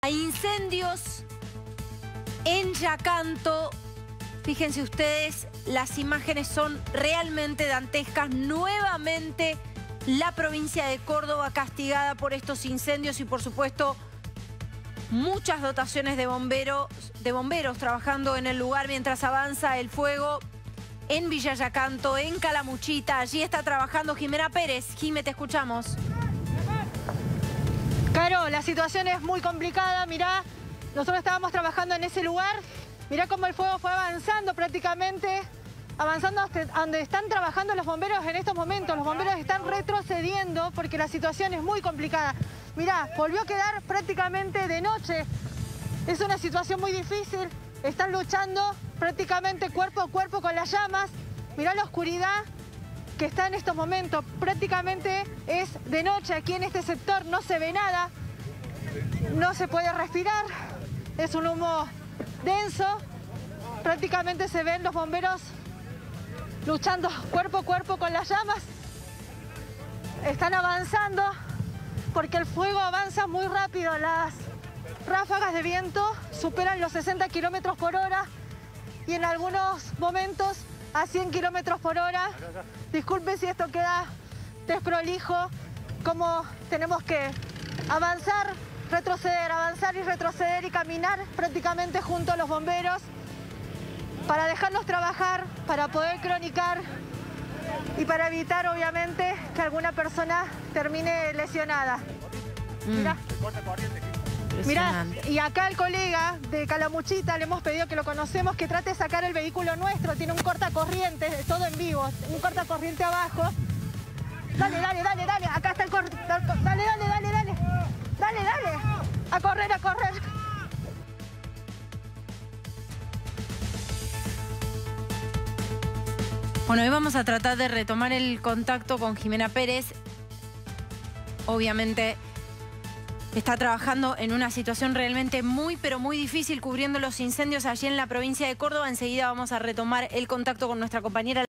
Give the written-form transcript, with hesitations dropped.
Hay incendios en Yacanto. Fíjense ustedes, las imágenes son realmente dantescas. Nuevamente la provincia de Córdoba castigada por estos incendios y por supuesto muchas dotaciones de bomberos trabajando en el lugar mientras avanza el fuego en Villa Yacanto, en Calamuchita. Allí está trabajando Jimena Pérez. Jime, te escuchamos. Caro, la situación es muy complicada. Mirá, nosotros estábamos trabajando en ese lugar. Mirá cómo el fuego fue avanzando prácticamente, avanzando hasta donde están trabajando los bomberos en estos momentos. Los bomberos están retrocediendo porque la situación es muy complicada. Mirá, volvió a quedar prácticamente de noche. Es una situación muy difícil. Están luchando prácticamente cuerpo a cuerpo con las llamas. Mirá la oscuridad que está en estos momentos. Prácticamente es de noche aquí en este sector. No se ve nada. No se puede respirar. Es un humo denso. Prácticamente se ven los bomberos luchando cuerpo a cuerpo con las llamas. Están avanzando porque el fuego avanza muy rápido. Las ráfagas de viento superan los 60 kilómetros por hora y en algunos momentos a 100 kilómetros por hora. Disculpe si esto queda desprolijo, como tenemos que avanzar, retroceder, avanzar y retroceder y caminar prácticamente junto a los bomberos para dejarlos trabajar, para poder cronicar y para evitar, obviamente, que alguna persona termine lesionada. Mirá, y acá el colega de Calamuchita le hemos pedido, que lo conocemos, que trate de sacar el vehículo nuestro. Tiene un cortacorriente, todo en vivo, un cortacorriente abajo. Dale, dale, dale, dale, acá está el cortacorriente. Dale, dale, dale, dale. Dale, dale. A correr, a correr. Bueno, hoy vamos a tratar de retomar el contacto con Jimena Pérez. Obviamente está trabajando en una situación realmente muy, pero muy difícil, cubriendo los incendios allí en la provincia de Córdoba. Enseguida vamos a retomar el contacto con nuestra compañera